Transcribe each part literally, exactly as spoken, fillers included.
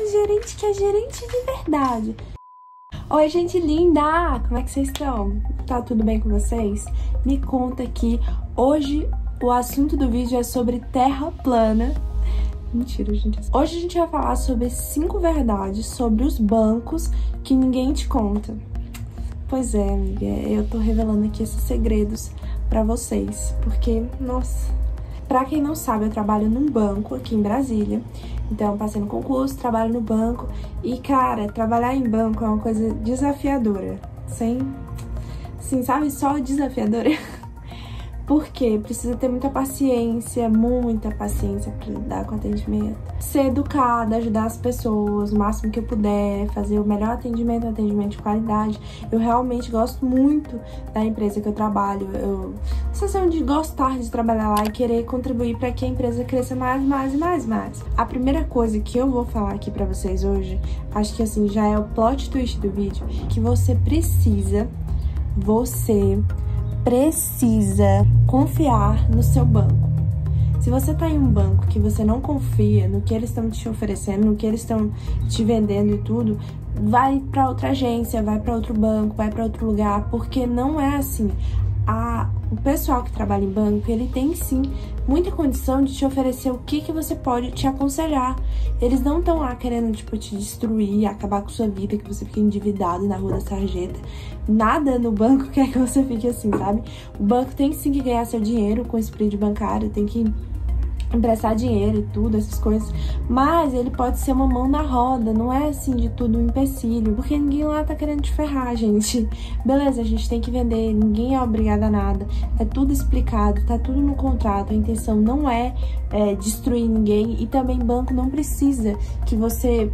aquele gerente que é gerente de verdade. Oi, gente linda! Como é que vocês estão? Tá tudo bem com vocês? Me conta aqui. Hoje o assunto do vídeo é sobre terra plana. Mentira, gente. Hoje a gente vai falar sobre cinco verdades sobre os bancos que ninguém te conta. Pois é, amiga, eu tô revelando aqui esses segredos pra vocês, porque, nossa... Pra quem não sabe, eu trabalho num banco aqui em Brasília, então eu passei no concurso, trabalho no banco e, cara, trabalhar em banco é uma coisa desafiadora, sem, assim, sabe, só desafiadora, porque precisa ter muita paciência, muita paciência pra lidar com atendimento, ser educada, ajudar as pessoas o máximo que eu puder, fazer o melhor atendimento, um atendimento de qualidade. Eu realmente gosto muito da empresa que eu trabalho, eu sensação de gostar de trabalhar lá e querer contribuir para que a empresa cresça mais, mais e mais, mais. A primeira coisa que eu vou falar aqui para vocês hoje, acho que assim já é o plot twist do vídeo, que você precisa, você precisa confiar no seu banco. Se você tá em um banco que você não confia no que eles estão te oferecendo, no que eles estão te vendendo e tudo, vai para outra agência, vai para outro banco, vai para outro lugar, porque não é assim. A, o pessoal que trabalha em banco, ele tem sim muita condição de te oferecer o que, que você pode te aconselhar. Eles não estão lá querendo, tipo, te destruir, acabar com sua vida, que você fique endividado na rua da sarjeta. Nada no banco quer que você fique assim, sabe? O banco tem sim que ganhar seu dinheiro com split bancário, tem que emprestar dinheiro e tudo, essas coisas, mas ele pode ser uma mão na roda, não é assim de tudo um empecilho, porque ninguém lá tá querendo te ferrar, gente. Beleza, a gente tem que vender, ninguém é obrigado a nada, é tudo explicado, tá tudo no contrato, a intenção não é, é destruir ninguém, e também banco não precisa que você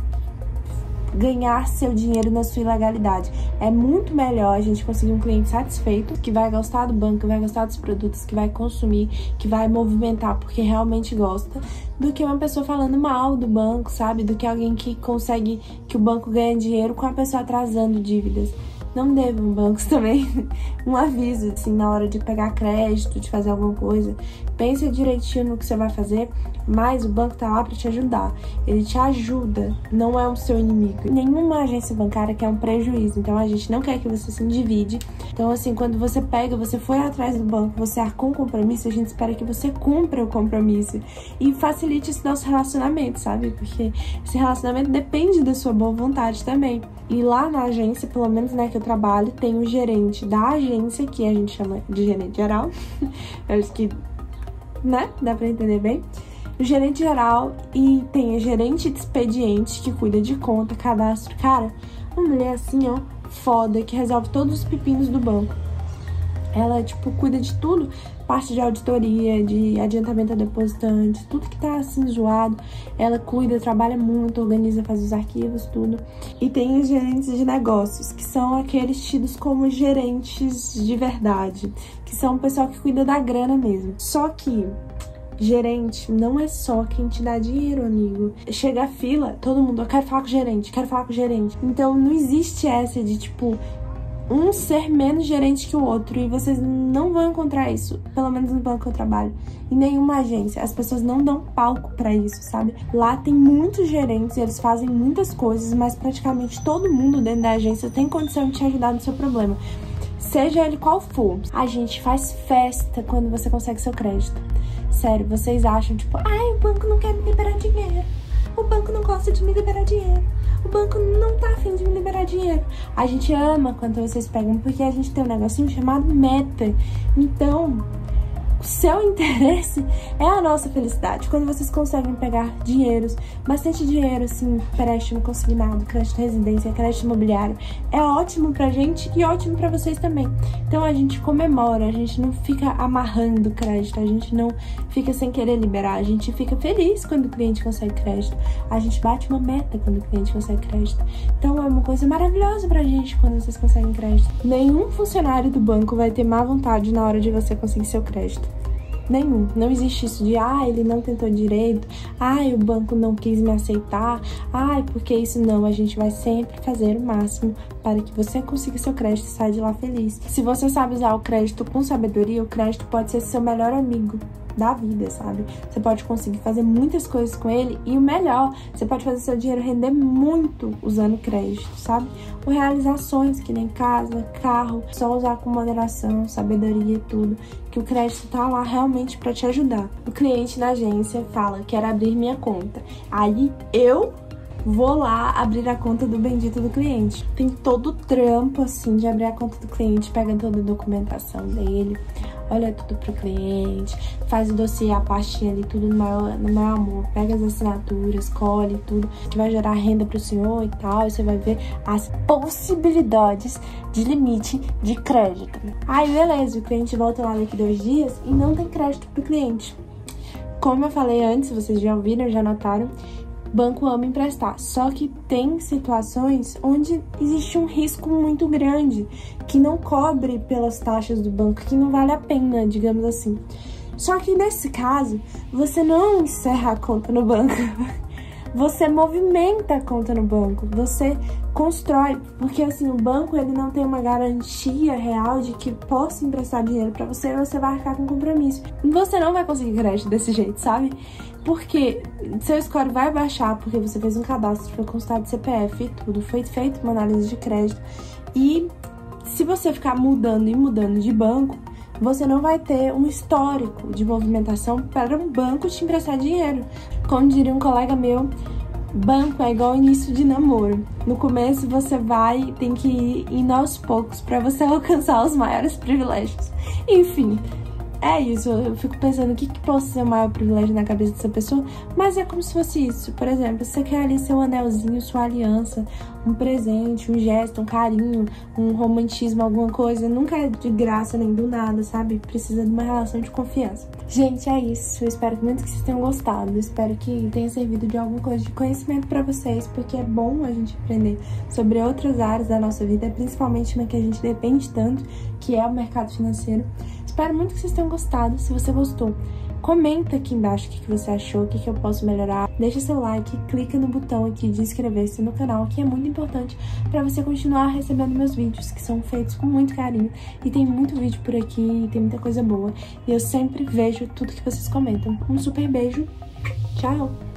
ganhar seu dinheiro na sua ilegalidade. É muito melhor a gente conseguir um cliente satisfeito, que vai gostar do banco, que vai gostar dos produtos, que vai consumir, que vai movimentar porque realmente gosta, do que uma pessoa falando mal do banco, sabe? Do que alguém que consegue que o banco ganha dinheiro com a pessoa atrasando dívidas. Não devam bancos também um aviso, assim, na hora de pegar crédito, de fazer alguma coisa. Pensa direitinho no que você vai fazer, mas o banco tá lá pra te ajudar. Ele te ajuda, não é o seu inimigo. Nenhuma agência bancária quer um prejuízo, então a gente não quer que você se endivide. Então, assim, quando você pega, você foi atrás do banco, você arcou um compromisso, a gente espera que você cumpra o compromisso e facilite esse nosso relacionamento, sabe? Porque esse relacionamento depende da sua boa vontade também. E lá na agência, pelo menos, né, que eu trabalho, tem o gerente da agência, que a gente chama de gerente geral. Eu acho que, né, dá pra entender bem. O gerente geral, e tem a gerente de expediente, que cuida de conta, cadastro. Cara, uma mulher assim, ó, foda, que resolve todos os pepinos do banco. Ela, tipo, cuida de tudo, parte de auditoria, de adiantamento a depositante, tudo que tá, assim, zoado. Ela cuida, trabalha muito, organiza, faz os arquivos, tudo. E tem os gerentes de negócios, que são aqueles tidos como gerentes de verdade, que são o pessoal que cuida da grana mesmo. Só que gerente não é só quem te dá dinheiro, amigo. Chega a fila, todo mundo, eu quero falar com o gerente, quero falar com o gerente. Então não existe essa de, tipo, um ser menos gerente que o outro, e vocês não vão encontrar isso, pelo menos no banco que eu trabalho, em nenhuma agência. As pessoas não dão palco pra isso, sabe? Lá tem muitos gerentes, eles fazem muitas coisas, mas praticamente todo mundo dentro da agência tem condição de te ajudar no seu problema, seja ele qual for. A gente faz festa quando você consegue seu crédito. Sério, vocês acham, tipo, ai, o banco não quer me liberar dinheiro, o banco não gosta de me liberar dinheiro, o banco não tá afim de me liberar dinheiro. A gente ama quando vocês pegam, porque a gente tem um negocinho chamado meta. Então, o seu interesse é a nossa felicidade. Quando vocês conseguem pegar dinheiros, bastante dinheiro, assim, empréstimo consignado, crédito de residência, crédito imobiliário, é ótimo pra gente e ótimo pra vocês também. Então a gente comemora, a gente não fica amarrando crédito, a gente não fica sem querer liberar, a gente fica feliz quando o cliente consegue crédito, a gente bate uma meta quando o cliente consegue crédito. Então é uma coisa maravilhosa pra gente quando vocês conseguem crédito. Nenhum funcionário do banco vai ter má vontade na hora de você conseguir seu crédito. Nenhum. Não existe isso de, ah, ele não tentou direito, ai, o banco não quis me aceitar, ai, porque isso não. A gente vai sempre fazer o máximo para que você consiga seu crédito e saia de lá feliz. Se você sabe usar o crédito com sabedoria, o crédito pode ser seu melhor amigo. da vida, sabe? Você pode conseguir fazer muitas coisas com ele e o melhor, você pode fazer seu dinheiro render muito usando crédito, sabe? Ou realizações, que nem casa, carro, só usar com moderação, sabedoria e tudo, que o crédito tá lá realmente para te ajudar. O cliente na agência fala, quero abrir minha conta. Aí eu vou lá abrir a conta do bendito do cliente. Tem todo o trampo, assim, de abrir a conta do cliente, pega toda a documentação dele, olha tudo pro cliente, faz o dossiê, a pastinha ali, tudo no maior, no maior amor, pega as assinaturas, colhe tudo, que vai gerar renda pro senhor e tal, e você vai ver as possibilidades de limite de crédito. Aí, beleza, o cliente volta lá daqui dois dias e não tem crédito pro cliente. Como eu falei antes, vocês já ouviram, já notaram, banco ama emprestar, só que tem situações onde existe um risco muito grande, que não cobre pelas taxas do banco, que não vale a pena, digamos assim. Só que nesse caso, você não encerra a conta no banco, você movimenta a conta no banco, você constrói, porque assim, o banco ele não tem uma garantia real de que possa emprestar dinheiro pra você, você vai arcar com compromisso. Você não vai conseguir crédito desse jeito, sabe? Porque seu score vai baixar, porque você fez um cadastro, foi consultado C P F e tudo, foi feita uma análise de crédito. E se você ficar mudando e mudando de banco, você não vai ter um histórico de movimentação para um banco te emprestar dinheiro. Como diria um colega meu, banco é igual início de namoro. No começo você vai, tem que ir indo aos poucos para você alcançar os maiores privilégios. Enfim, é isso, eu fico pensando o que, que pode ser o maior privilégio na cabeça dessa pessoa, mas é como se fosse isso. Por exemplo, você quer ali seu anelzinho, sua aliança, um presente, um gesto, um carinho, um romantismo, alguma coisa, nunca é de graça nem do nada, sabe? Precisa de uma relação de confiança. Gente, é isso, eu espero muito que vocês tenham gostado, eu espero que tenha servido de alguma coisa de conhecimento pra vocês, porque é bom a gente aprender sobre outras áreas da nossa vida, principalmente na que a gente depende tanto, que é o mercado financeiro. Espero muito que vocês tenham gostado. Se você gostou, comenta aqui embaixo o que você achou, o que eu posso melhorar. Deixa seu like, clica no botão aqui de inscrever-se no canal, que é muito importante para você continuar recebendo meus vídeos, que são feitos com muito carinho. E tem muito vídeo por aqui, tem muita coisa boa. E eu sempre vejo tudo que vocês comentam. Um super beijo, tchau!